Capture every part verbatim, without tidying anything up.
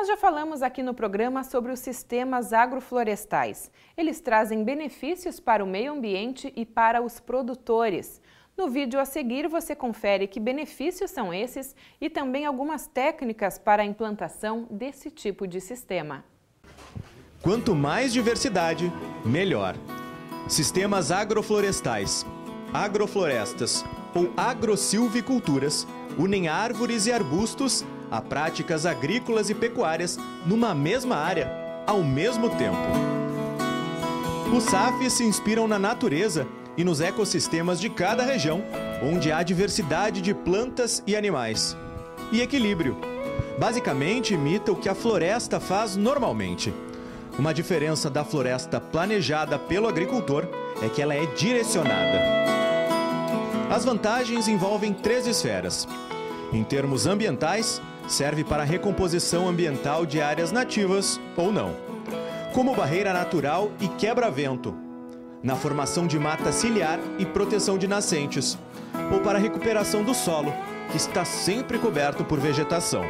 Nós já falamos aqui no programa sobre os sistemas agroflorestais. Eles trazem benefícios para o meio ambiente e para os produtores. No vídeo a seguir você confere que benefícios são esses e também algumas técnicas para a implantação desse tipo de sistema. Quanto mais diversidade, melhor. Sistemas agroflorestais, agroflorestas ou agrosilviculturas unem árvores e arbustos a práticas agrícolas e pecuárias numa mesma área, ao mesmo tempo. Os S A Fs se inspiram na natureza e nos ecossistemas de cada região, onde há diversidade de plantas e animais. E equilíbrio. Basicamente imita o que a floresta faz normalmente. Uma diferença da floresta planejada pelo agricultor é que ela é direcionada. As vantagens envolvem três esferas. Em termos ambientais, serve para a recomposição ambiental de áreas nativas ou não, como barreira natural e quebra-vento, na formação de mata ciliar e proteção de nascentes, ou para a recuperação do solo, que está sempre coberto por vegetação.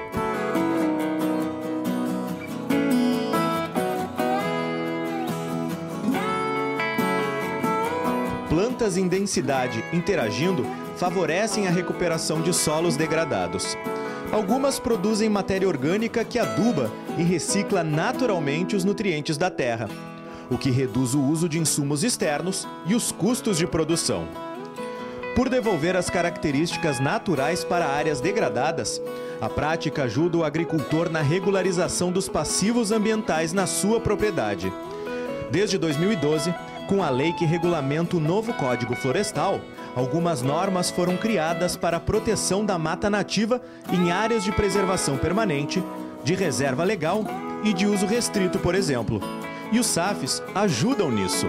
Plantas em densidade interagindo favorecem a recuperação de solos degradados. Algumas produzem matéria orgânica que aduba e recicla naturalmente os nutrientes da terra, o que reduz o uso de insumos externos e os custos de produção. Por devolver as características naturais para áreas degradadas, a prática ajuda o agricultor na regularização dos passivos ambientais na sua propriedade. Desde dois mil e doze, com a lei que regulamenta o novo Código Florestal, algumas normas foram criadas para a proteção da mata nativa em áreas de preservação permanente, de reserva legal e de uso restrito, por exemplo. E os S A Fs ajudam nisso.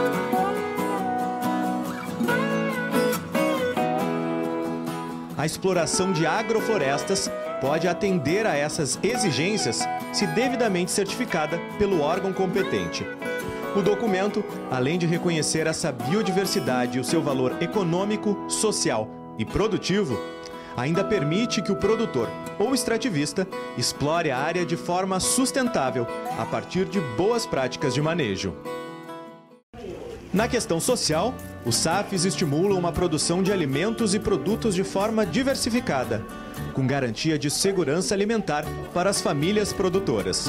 A exploração de agroflorestas pode atender a essas exigências se devidamente certificada pelo órgão competente. O documento, além de reconhecer essa biodiversidade e o seu valor econômico, social e produtivo, ainda permite que o produtor ou extrativista explore a área de forma sustentável a partir de boas práticas de manejo. Na questão social, os S A Fs estimulam uma produção de alimentos e produtos de forma diversificada, com garantia de segurança alimentar para as famílias produtoras.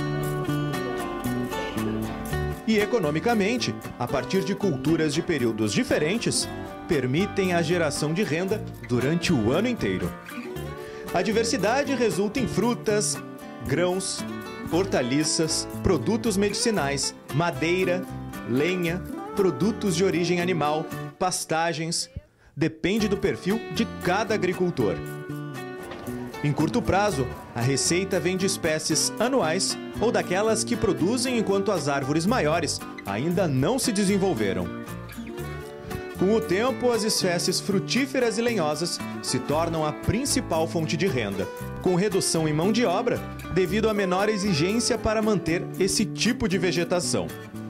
E economicamente, a partir de culturas de períodos diferentes, permitem a geração de renda durante o ano inteiro. A diversidade resulta em frutas, grãos, hortaliças, produtos medicinais, madeira, lenha, produtos de origem animal, pastagens. Depende do perfil de cada agricultor. Em curto prazo, a receita vem de espécies anuais ou daquelas que produzem enquanto as árvores maiores ainda não se desenvolveram. Com o tempo, as espécies frutíferas e lenhosas se tornam a principal fonte de renda, com redução em mão de obra devido à menor exigência para manter esse tipo de vegetação.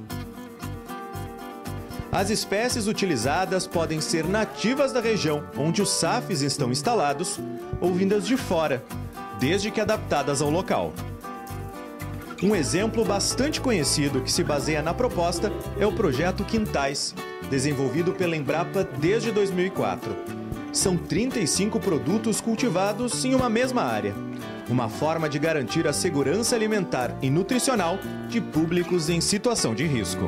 As espécies utilizadas podem ser nativas da região onde os S A Fs estão instalados ou vindas de fora, desde que adaptadas ao local. Um exemplo bastante conhecido que se baseia na proposta é o projeto Quintais, desenvolvido pela Embrapa desde dois mil e quatro. São trinta e cinco produtos cultivados em uma mesma área, uma forma de garantir a segurança alimentar e nutricional de públicos em situação de risco.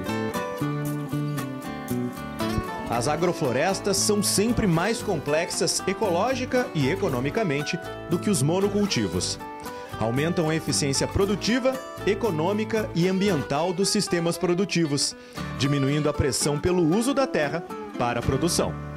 As agroflorestas são sempre mais complexas ecológica e economicamente do que os monocultivos. Aumentam a eficiência produtiva, econômica e ambiental dos sistemas produtivos, diminuindo a pressão pelo uso da terra para a produção.